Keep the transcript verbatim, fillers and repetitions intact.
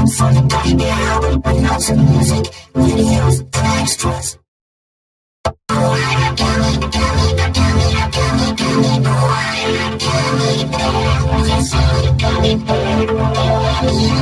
for the debut album with notes of music, videos, and extras. Gummy bear,